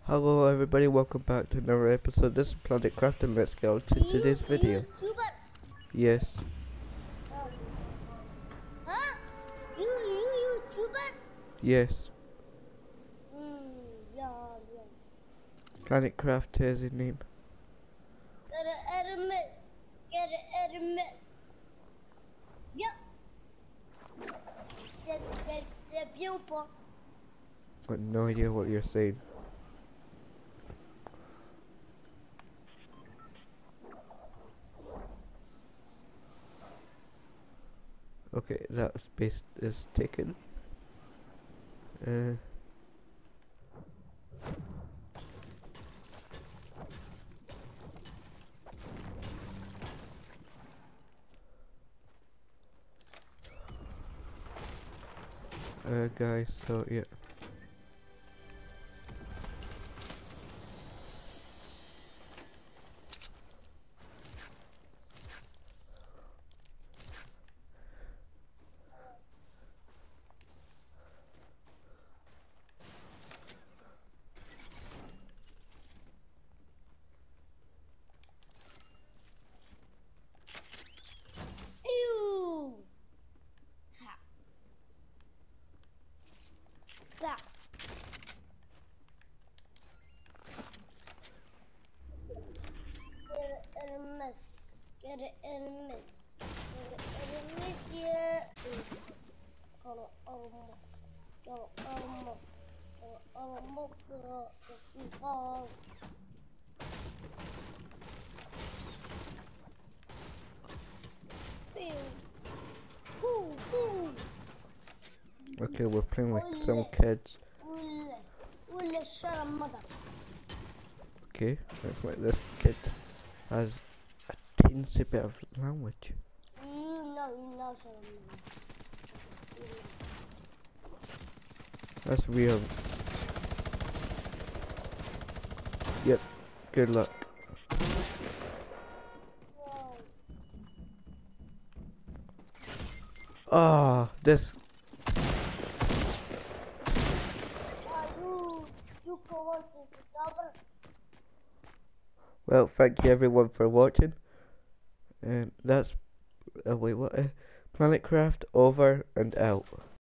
Hello everybody, welcome back to another episode. This is Planet Craft and let's get on to today's video. YouTuber? Yes, Huh? You YouTuber? yes. Yeah. Planet Craft is his name. Get it, Hermes. Yep. C'est bien ou pas? Got no idea what you're saying. Okay, that space is taken. Guys, so yeah. Ew. Ha. That. Get it, Hermes. Yeah. Kalau Okay, we're playing like some kids. Okay, looks like this kid has a teensy bit of language. That's weird. Yep, good luck. Ah, this. Well, thank you everyone for watching. And that's wait, what? Planet Craft over and out.